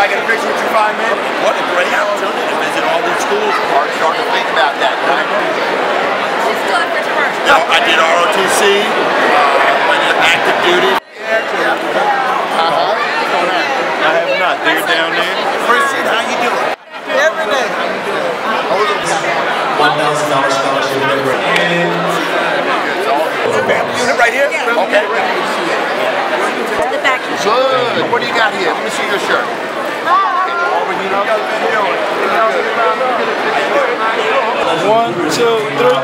I get a picture with you 5 minutes? What a great opportunity to visit all these schools. Hard starting to think about that, right? Who's still at Richard Marsh? No, I did ROTC, went in active duty. I have not. They're down there. Christian, how you doing? Every day. $1,000 scholarship member. Family unit right here? Yeah. Okay. The back. Good. What do you got here? Let me see your shirt. One, two, three.